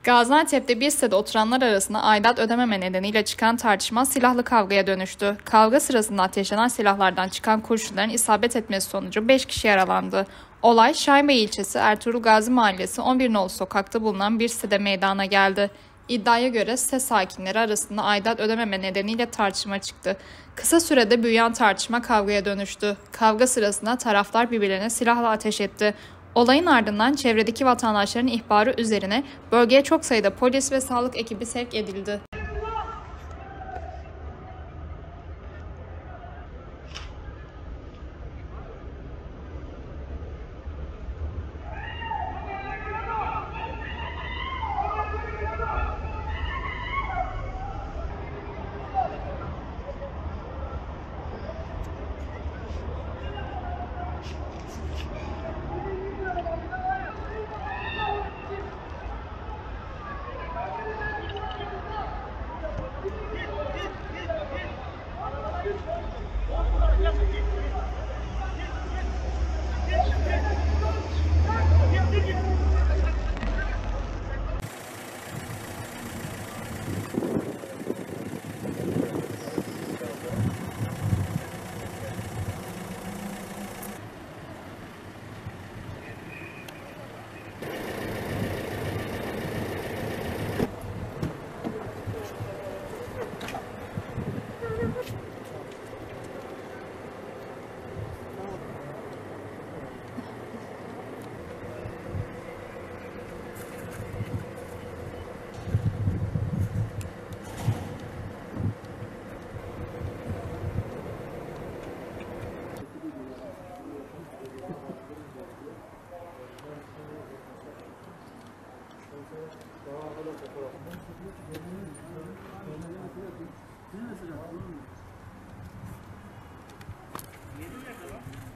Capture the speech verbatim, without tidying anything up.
Gaziantep'te bir sitede oturanlar arasında aidat ödememe nedeniyle çıkan tartışma silahlı kavgaya dönüştü. Kavga sırasında ateşlenen silahlardan çıkan kurşunların isabet etmesi sonucu beş kişi yaralandı. Olay Şahinbey ilçesi Ertuğrul Gazi Mahallesi on bir nolu sokakta bulunan bir sitede meydana geldi. İddiaya göre site sakinleri arasında aidat ödememe nedeniyle tartışma çıktı. Kısa sürede büyüyen tartışma kavgaya dönüştü. Kavga sırasında taraflar birbirlerine silahla ateş etti. Olayın ardından çevredeki vatandaşların ihbarı üzerine bölgeye çok sayıda polis ve sağlık ekibi sevk edildi. Ne mesela?